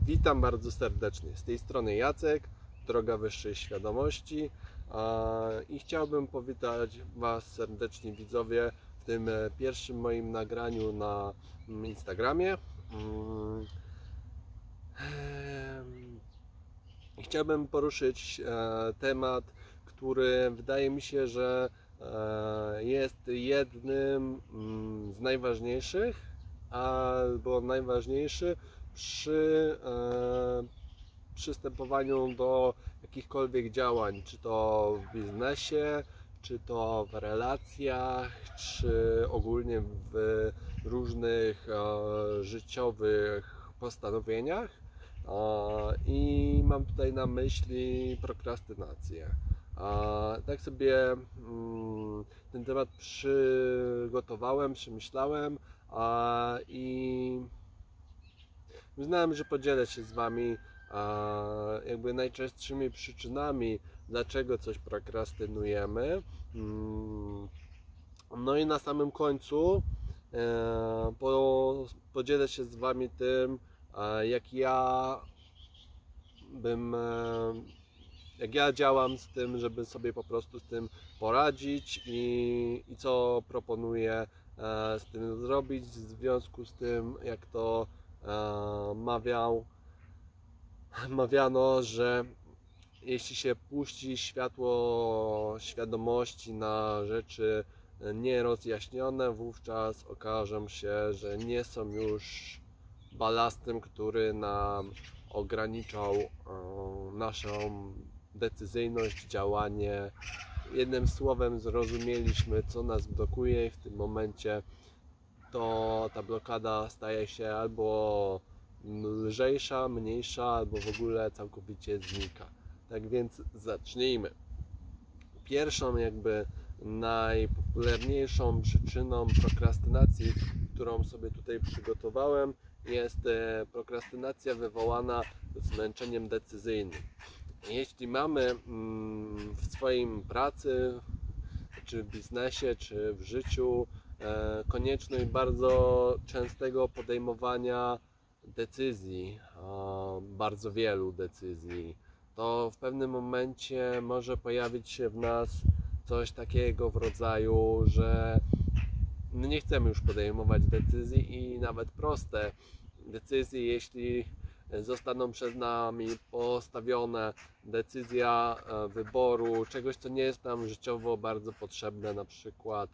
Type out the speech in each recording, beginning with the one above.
Witam bardzo serdecznie. Z tej strony Jacek, Droga Wyższej Świadomości i chciałbym powitać Was serdecznie, widzowie, w tym pierwszym moim nagraniu na Instagramie. Chciałbym poruszyć temat, który wydaje mi się, że jest jednym z najważniejszych albo najważniejszy przy przystępowaniu do jakichkolwiek działań, czy to w biznesie, czy to w relacjach, czy ogólnie w różnych życiowych postanowieniach. I mam tutaj na myśli prokrastynację. Tak sobie ten temat przygotowałem, przemyślałem i uznałem, że podzielę się z Wami jakby najczęstszymi przyczynami, dlaczego coś prokrastynujemy. No i na samym końcu podzielę się z Wami tym, jak ja działam z tym, żeby sobie po prostu z tym poradzić i co proponuję z tym zrobić, w związku z tym, jak to mawiano, że jeśli się puści światło świadomości na rzeczy nierozjaśnione, wówczas okaże się, że nie są już balastem, który nam ograniczał naszą decyzyjność, działanie. Jednym słowem zrozumieliśmy, co nas blokuje, i w tym momencie to ta blokada staje się albo lżejsza, mniejsza, albo w ogóle całkowicie znika. Tak więc zacznijmy. Pierwszą jakby najpopularniejszą przyczyną prokrastynacji, którą sobie tutaj przygotowałem, jest prokrastynacja wywołana zmęczeniem decyzyjnym. Jeśli mamy w swoim pracy, czy w biznesie, czy w życiu konieczność bardzo częstego podejmowania decyzji, bardzo wielu decyzji, to w pewnym momencie może pojawić się w nas coś takiego w rodzaju, że nie chcemy już podejmować decyzji i nawet proste decyzje, jeśli zostaną przez nami postawione, decyzja wyboru czegoś, co nie jest nam życiowo bardzo potrzebne, na przykład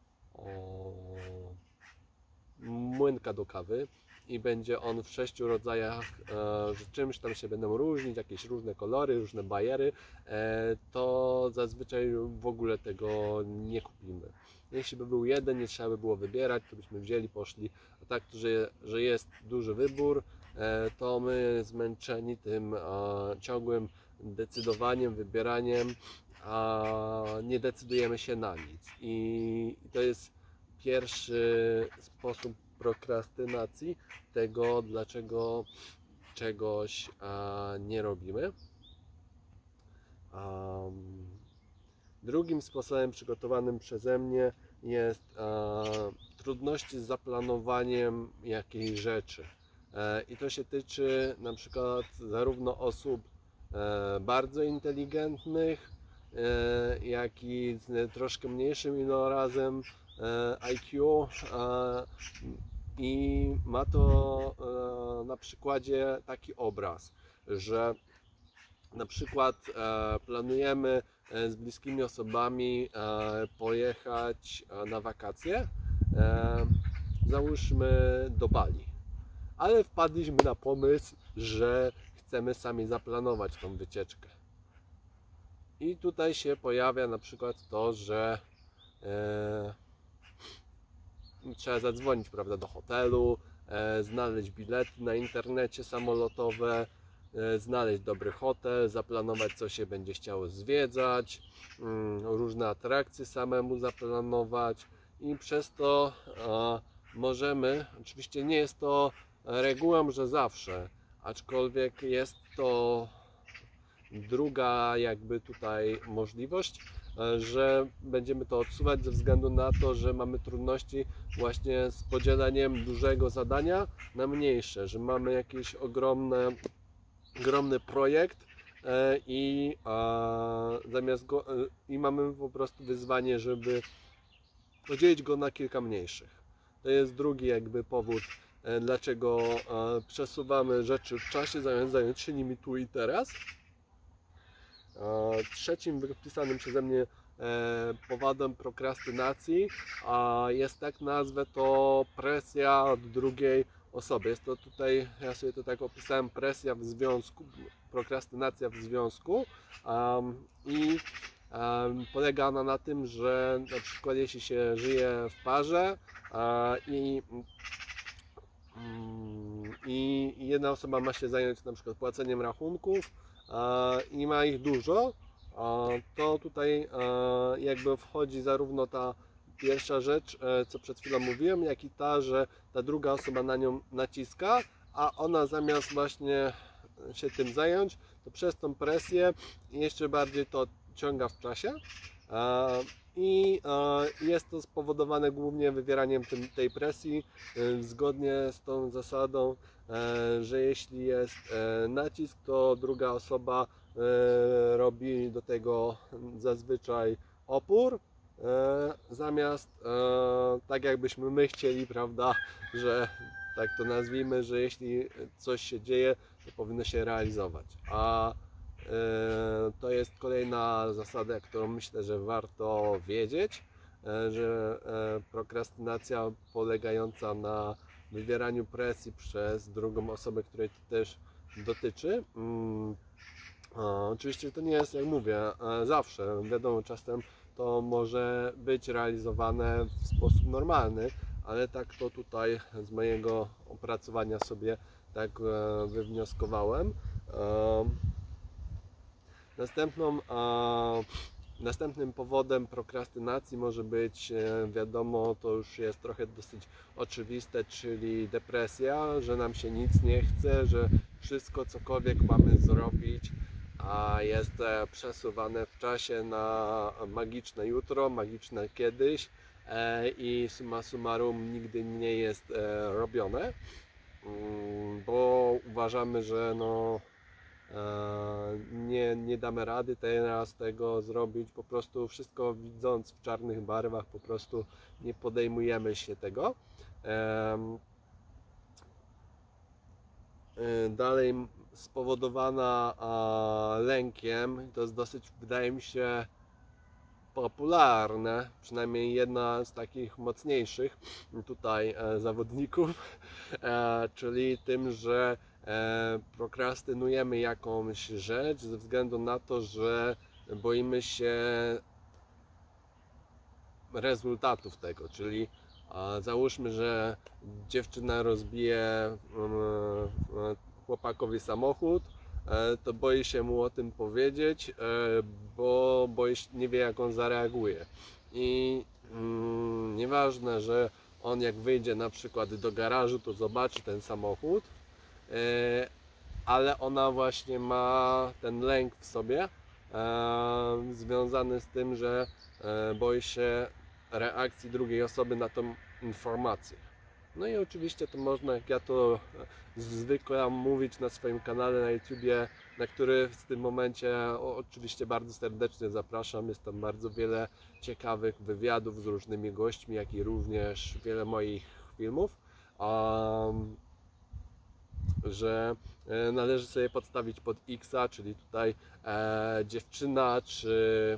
młynka do kawy, i będzie on w 6 rodzajach, że czymś tam się będą różnić, jakieś różne kolory, różne bajery, to zazwyczaj w ogóle tego nie kupimy. Jeśli by był jeden, nie trzeba by było wybierać, to byśmy wzięli, poszli. A tak, że jest duży wybór, to my zmęczeni tym ciągłym decydowaniem, wybieraniem, nie decydujemy się na nic. I to jest pierwszy sposób prokrastynacji, tego, dlaczego czegoś nie robimy. Drugim sposobem przygotowanym przeze mnie jest trudności z zaplanowaniem jakiejś rzeczy. I to się tyczy na przykład zarówno osób bardzo inteligentnych, jak i z troszkę mniejszym ilorazem IQ, i ma to na przykładzie taki obraz, że na przykład planujemy z bliskimi osobami pojechać na wakacje, załóżmy do Bali, ale wpadliśmy na pomysł, że chcemy sami zaplanować tą wycieczkę. I tutaj się pojawia na przykład to, że trzeba zadzwonić, prawda, do hotelu, znaleźć bilety na internecie samolotowe, znaleźć dobry hotel, zaplanować, co się będzie chciało zwiedzać, różne atrakcje samemu zaplanować, i przez to możemy, oczywiście nie jest to regułą, że zawsze, aczkolwiek jest to druga jakby tutaj możliwość, że będziemy to odsuwać ze względu na to, że mamy trudności właśnie z podzieleniem dużego zadania na mniejsze, że mamy jakiś ogromny projekt i mamy po prostu wyzwanie, żeby podzielić go na kilka mniejszych. To jest drugi jakby powód, dlaczego przesuwamy rzeczy w czasie, zamiast się nimi tu i teraz. Trzecim wypisanym przeze mnie powodem prokrastynacji jest, tak nazwę to, presja od drugiej osoby. Jest to tutaj, ja sobie to tak opisałem, presja w związku, prokrastynacja w związku i polega ona na tym, że na przykład jeśli się żyje w parze i jedna osoba ma się zająć na przykład płaceniem rachunków i ma ich dużo, to tutaj jakby wchodzi zarówno ta pierwsza rzecz, co przed chwilą mówiłem, jak i ta, że ta druga osoba na nią naciska, a ona zamiast właśnie się tym zająć, to przez tą presję jeszcze bardziej to ciąga w czasie i jest to spowodowane głównie wywieraniem tej presji zgodnie z tą zasadą, że jeśli jest nacisk, to druga osoba robi do tego zazwyczaj opór, zamiast tak jakbyśmy my chcieli, prawda, że tak to nazwijmy, że jeśli coś się dzieje, to powinno się realizować. To jest kolejna zasada, którą myślę, że warto wiedzieć, że prokrastynacja polegająca na wywieraniu presji przez drugą osobę, której to też dotyczy. Oczywiście to nie jest, jak mówię, zawsze. Wiadomo, czasem to może być realizowane w sposób normalny, ale tak to tutaj z mojego opracowania sobie tak wywnioskowałem. Następnym powodem prokrastynacji może być, wiadomo, to już jest trochę dosyć oczywiste, czyli depresja, że nam się nic nie chce, że wszystko, cokolwiek mamy zrobić, jest przesuwane w czasie na magiczne jutro, magiczne kiedyś i summa summarum nigdy nie jest robione, bo uważamy, że nie damy rady teraz tego zrobić, po prostu wszystko widząc w czarnych barwach, po prostu nie podejmujemy się tego. Dalej spowodowana lękiem, to jest dosyć, wydaje mi się, popularne, przynajmniej jedna z takich mocniejszych tutaj zawodników, czyli tym, że prokrastynujemy jakąś rzecz ze względu na to, że boimy się rezultatów tego, czyli załóżmy, że dziewczyna rozbije chłopakowi samochód, to boi się mu o tym powiedzieć, bo nie wie, jak on zareaguje. I nieważne, że on jak wyjdzie na przykład do garażu, to zobaczy ten samochód, ale ona właśnie ma ten lęk w sobie związany z tym, że boi się reakcji drugiej osoby na tą informację. No i oczywiście to można, jak ja to zwykle mówić na swoim kanale na YouTubie, na który w tym momencie oczywiście bardzo serdecznie zapraszam. Jest tam bardzo wiele ciekawych wywiadów z różnymi gośćmi, jak i również wiele moich filmów, że należy sobie podstawić pod X-a, czyli tutaj dziewczyna czy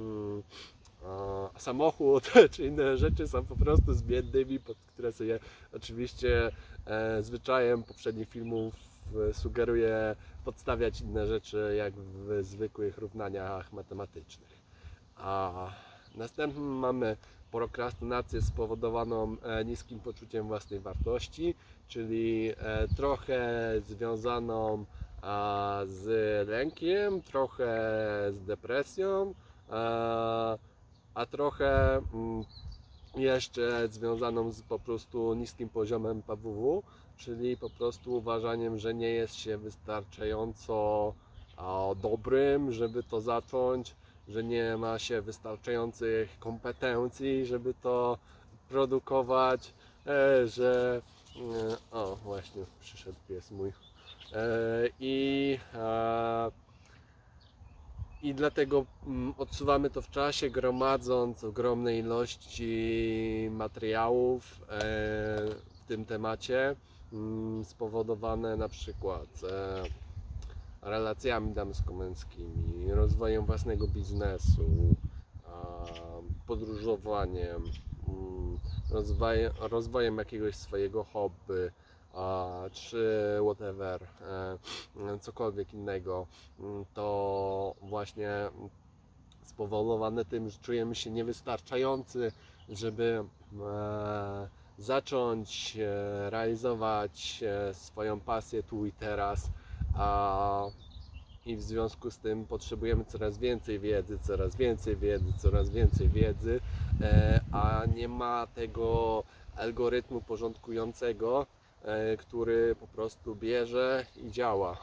samochód czy inne rzeczy są po prostu zbędnymi, pod które sobie oczywiście zwyczajem poprzednich filmów sugeruję podstawiać inne rzeczy, jak w zwykłych równaniach matematycznych. Następnym mamy prokrastynację spowodowaną niskim poczuciem własnej wartości, czyli trochę związaną z lękiem, trochę z depresją, a trochę jeszcze związaną z po prostu niskim poziomem PWW, czyli po prostu uważaniem, że nie jest się wystarczająco dobrym, żeby to zacząć, że nie ma się wystarczających kompetencji, żeby to produkować, że o właśnie przyszedł pies mój i dlatego odsuwamy to w czasie, gromadząc ogromne ilości materiałów w tym temacie, spowodowane na przykład relacjami damsko-męskimi, rozwojem własnego biznesu, podróżowaniem, rozwojem jakiegoś swojego hobby, czy whatever, cokolwiek innego, to właśnie spowodowane tym, że czujemy się niewystarczający, żeby zacząć realizować swoją pasję tu i teraz, i w związku z tym potrzebujemy coraz więcej wiedzy, coraz więcej wiedzy, coraz więcej wiedzy, a nie ma tego algorytmu porządkującego, który po prostu bierze i działa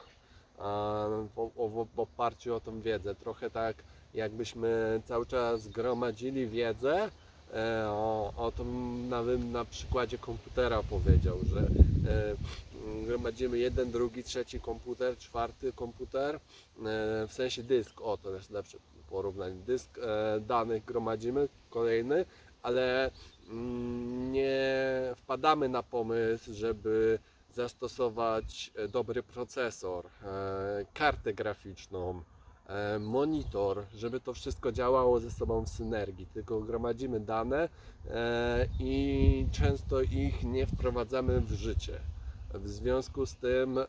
w oparciu o tą wiedzę. Trochę tak jakbyśmy cały czas gromadzili wiedzę, to nawet na przykładzie komputera powiedział, że gromadzimy jeden, drugi, trzeci komputer, czwarty komputer, w sensie dysk, to jest lepsze porównanie, dysk danych gromadzimy, kolejny, ale nie wpadamy na pomysł, żeby zastosować dobry procesor, kartę graficzną, monitor, żeby to wszystko działało ze sobą w synergii, tylko gromadzimy dane i często ich nie wprowadzamy w życie. W związku z tym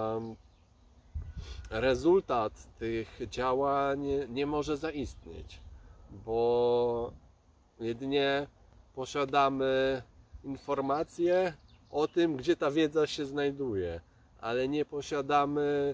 rezultat tych działań nie może zaistnieć, bo jedynie posiadamy informacje o tym, gdzie ta wiedza się znajduje, ale nie posiadamy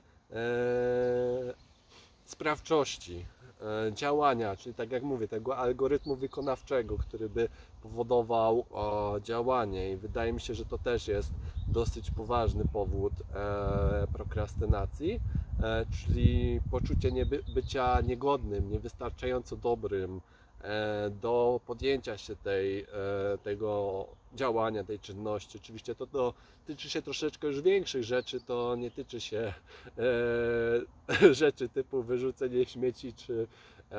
sprawczości działania, czyli tak jak mówię, tego algorytmu wykonawczego, który by powodował działanie, i wydaje mi się, że to też jest dosyć poważny powód prokrastynacji, czyli poczucie bycia niegodnym, niewystarczająco dobrym do podjęcia się tego działania, tej czynności. Oczywiście to tyczy się troszeczkę już większych rzeczy, to nie tyczy się rzeczy typu wyrzucenie śmieci czy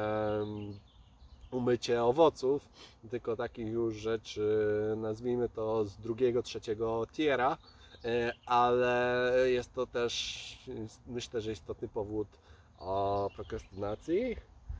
umycie owoców, tylko takich już rzeczy, nazwijmy to z drugiego, trzeciego tiera, ale jest to też, myślę, że istotny powód prokrastynacji.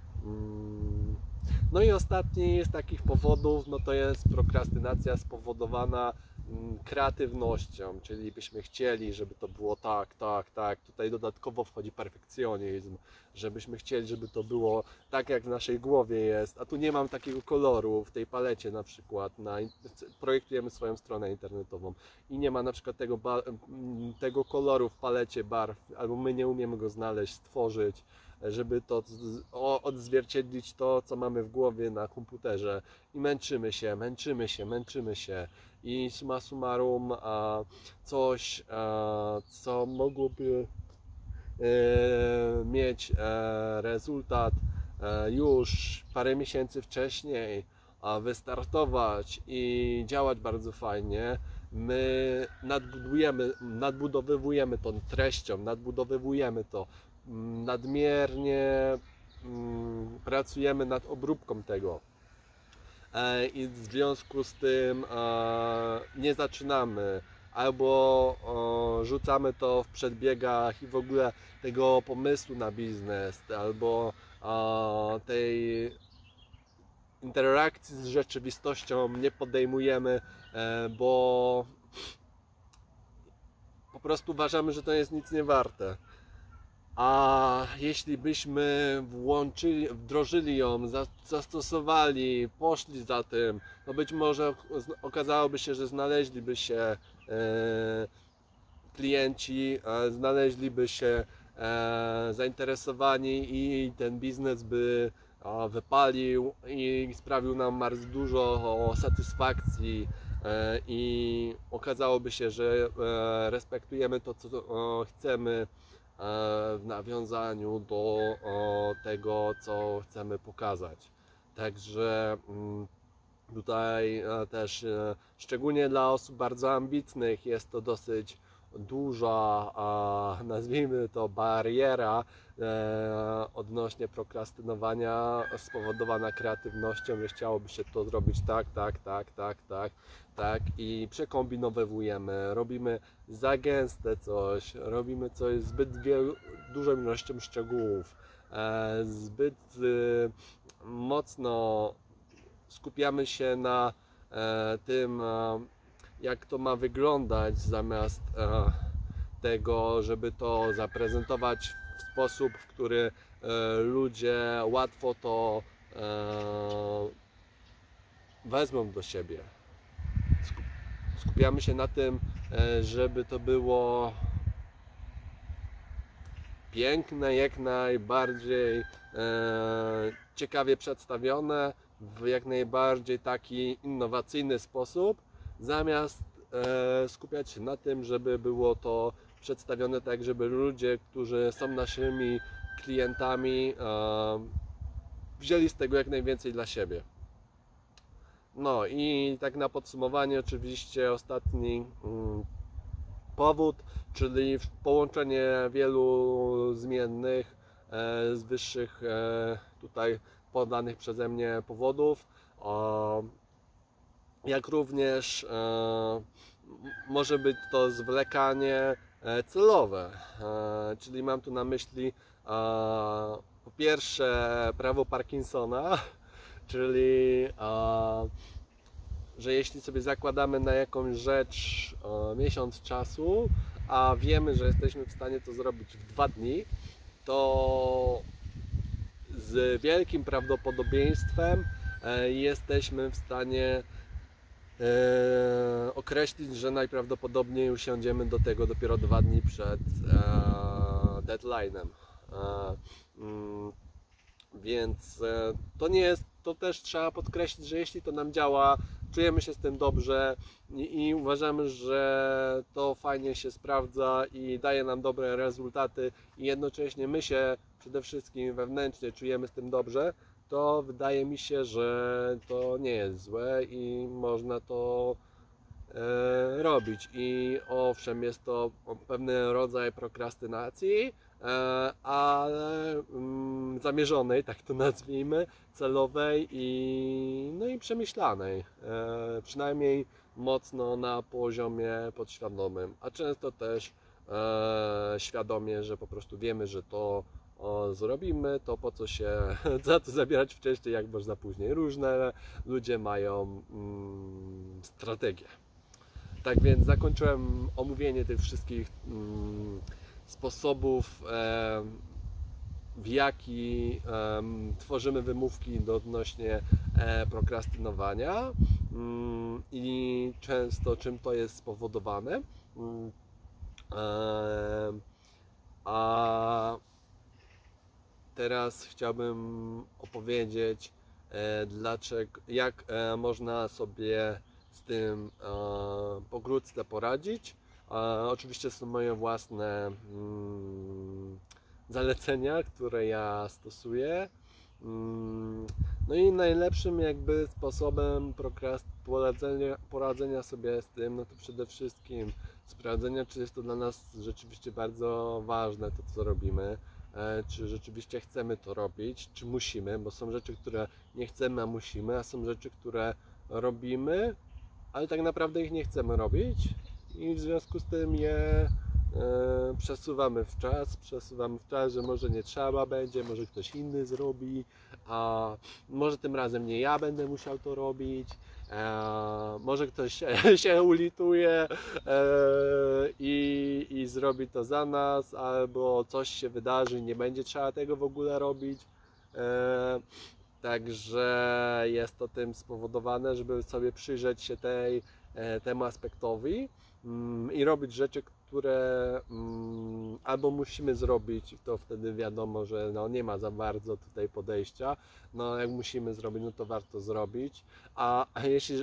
No i ostatni z takich powodów, no to jest prokrastynacja spowodowana kreatywnością, czyli byśmy chcieli, żeby to było tak. Tutaj dodatkowo wchodzi perfekcjonizm, żebyśmy chcieli, żeby to było tak, jak w naszej głowie jest, a tu nie mam takiego koloru w tej palecie na przykład, projektujemy swoją stronę internetową i nie ma na przykład tego koloru w palecie barw, albo my nie umiemy go znaleźć, stworzyć, żeby to odzwierciedlić to, co mamy w głowie na komputerze, i męczymy się i summa summarum coś, co mogłoby mieć rezultat już parę miesięcy wcześniej, wystartować i działać bardzo fajnie, my nadbudowujemy to treścią, nadbudowujemy to, nadmiernie pracujemy nad obróbką tego i w związku z tym nie zaczynamy, albo rzucamy to w przedbiegach i w ogóle tego pomysłu na biznes, albo tej interakcji z rzeczywistością nie podejmujemy, bo po prostu uważamy, że to jest nic nie warte. A jeśli byśmy wdrożyli ją, zastosowali, poszli za tym, to być może okazałoby się, że znaleźliby się klienci, znaleźliby się zainteresowani i ten biznes by wypalił i sprawił nam bardzo dużo satysfakcji, i okazałoby się, że respektujemy to, co chcemy, w nawiązaniu do tego, co chcemy pokazać. Także tutaj też szczególnie dla osób bardzo ambitnych jest to dosyć duża, nazwijmy to, bariera odnośnie prokrastynowania spowodowana kreatywnością, że chciałoby się to zrobić tak i przekombinowujemy, robimy za gęste coś, robimy coś zbyt dużą ilością szczegółów, zbyt mocno skupiamy się na tym, jak to ma wyglądać, zamiast tego, żeby to zaprezentować w sposób, w który ludzie łatwo to wezmą do siebie. Skupiamy się na tym, żeby to było piękne, jak najbardziej ciekawie przedstawione, w jak najbardziej taki innowacyjny sposób, zamiast skupiać się na tym, żeby było to przedstawione tak, żeby ludzie, którzy są naszymi klientami, wzięli z tego jak najwięcej dla siebie. No i tak na podsumowanie, oczywiście ostatni powód, czyli połączenie wielu zmiennych z wyższych tutaj podanych przeze mnie powodów, jak również może być to zwlekanie celowe, czyli mam tu na myśli po pierwsze prawo Parkinsona, czyli że jeśli sobie zakładamy na jakąś rzecz miesiąc czasu, a wiemy, że jesteśmy w stanie to zrobić w 2 dni, to z wielkim prawdopodobieństwem jesteśmy w stanie określić, że najprawdopodobniej usiądziemy do tego dopiero 2 dni przed deadline'em. Więc to nie jest, to też trzeba podkreślić, że jeśli to nam działa, czujemy się z tym dobrze i uważamy, że to fajnie się sprawdza i daje nam dobre rezultaty i jednocześnie my się przede wszystkim wewnętrznie czujemy z tym dobrze, to wydaje mi się, że to nie jest złe i można to robić. I owszem, jest to pewien rodzaj prokrastynacji, ale zamierzonej, tak to nazwijmy, celowej no i przemyślanej, przynajmniej mocno na poziomie podświadomym, a często też świadomie, że po prostu wiemy, że to zrobimy, to po co się za to zabierać wcześniej, jak można później. Różne ludzie mają strategie. Tak więc zakończyłem omówienie tych wszystkich sposobów, w jaki tworzymy wymówki odnośnie prokrastynowania i często czym to jest spowodowane. A teraz chciałbym opowiedzieć, jak można sobie z tym pokrótce poradzić. Oczywiście są moje własne zalecenia, które ja stosuję. No i najlepszym jakby sposobem poradzenia sobie z tym, no to przede wszystkim sprawdzenia, czy jest to dla nas rzeczywiście bardzo ważne, to co robimy, czy rzeczywiście chcemy to robić, czy musimy, bo są rzeczy, które nie chcemy, a musimy, a są rzeczy, które robimy, ale tak naprawdę ich nie chcemy robić i w związku z tym je przesuwamy w czas, że może nie trzeba będzie, może ktoś inny zrobi, a może tym razem nie ja będę musiał to robić, może ktoś się ulituje i zrobi to za nas, albo coś się wydarzy i nie będzie trzeba tego w ogóle robić. Także jest to tym spowodowane, żeby sobie przyjrzeć się temu aspektowi i robić rzeczy, które albo musimy zrobić, to wtedy wiadomo, że no nie ma za bardzo tutaj podejścia. No jak musimy zrobić, no to warto zrobić. A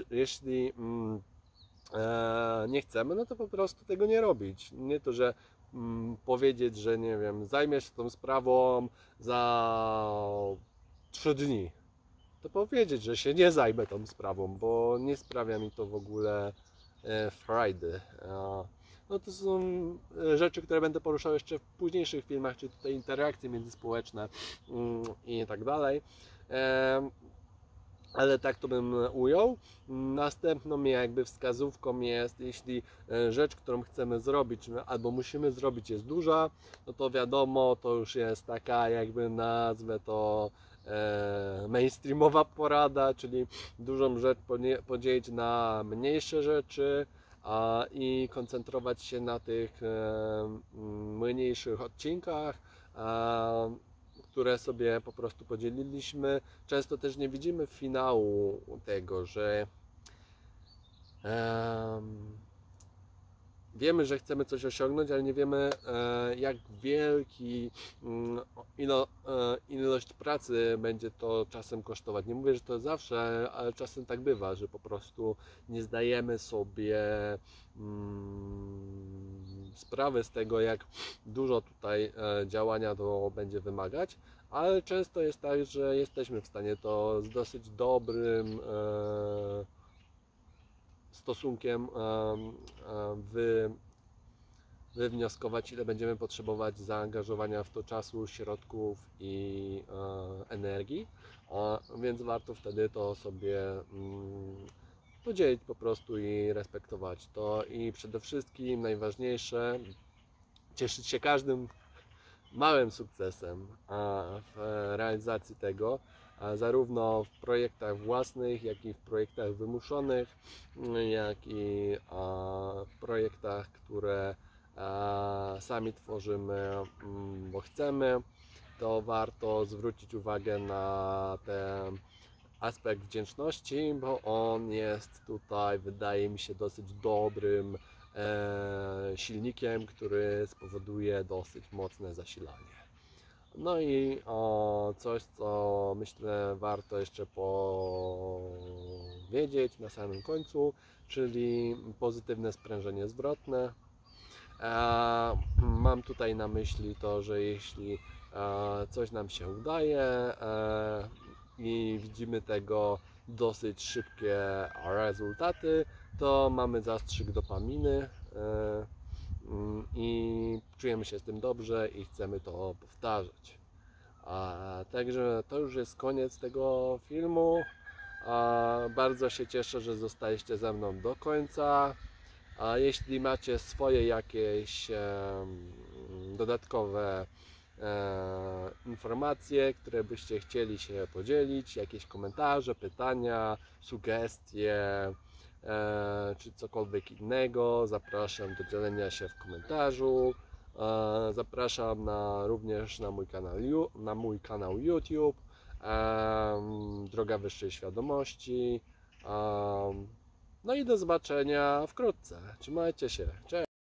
jeśli nie chcemy, no to po prostu tego nie robić. Nie to, że powiedzieć, że nie wiem, zajmę się tą sprawą za 3 dni, to powiedzieć, że się nie zajmę tą sprawą, bo nie sprawia mi to w ogóle frajdy. No to są rzeczy, które będę poruszał jeszcze w późniejszych filmach, czy tutaj interakcje międzyspołeczne i tak dalej. Ale tak to bym ujął. Następną jakby wskazówką jest, jeśli rzecz, którą chcemy zrobić albo musimy zrobić jest duża, no to wiadomo, to już jest taka, jakby nazwę to mainstreamowa porada, czyli dużą rzecz podzielić na mniejsze rzeczy i koncentrować się na tych mniejszych odcinkach, które sobie po prostu podzieliliśmy. Często też nie widzimy finału tego, że wiemy, że chcemy coś osiągnąć, ale nie wiemy, jak wielki ilość pracy będzie to czasem kosztować. Nie mówię, że to zawsze, ale czasem tak bywa, że po prostu nie zdajemy sobie sprawy z tego, jak dużo tutaj działania to będzie wymagać, ale często jest tak, że jesteśmy w stanie to z dosyć dobrym stosunkiem wywnioskować, ile będziemy potrzebować zaangażowania w to czasu, środków i energii, więc warto wtedy to sobie podzielić po prostu i respektować to. I przede wszystkim najważniejsze, cieszyć się każdym małym sukcesem w realizacji tego, zarówno w projektach własnych, jak i w projektach wymuszonych, jak i w projektach, które sami tworzymy, bo chcemy. To warto zwrócić uwagę na ten aspekt wdzięczności, bo on jest tutaj, wydaje mi się, dosyć dobrym silnikiem, który spowoduje dosyć mocne zasilanie. No i coś, co myślę warto jeszcze powiedzieć na samym końcu, czyli pozytywne sprężenie zwrotne. Mam tutaj na myśli to, że jeśli coś nam się udaje i widzimy tego dosyć szybkie rezultaty, to mamy zastrzyk dopaminy i czujemy się z tym dobrze i chcemy to powtarzać. Także to już jest koniec tego filmu. Bardzo się cieszę, że zostaliście ze mną do końca. A jeśli macie swoje jakieś dodatkowe informacje, które byście chcieli się podzielić, jakieś komentarze, pytania, sugestie czy cokolwiek innego, zapraszam do dzielenia się w komentarzu. Zapraszam również na mój kanał YouTube Droga Wyższej Świadomości. No i do zobaczenia wkrótce. Trzymajcie się. Cześć!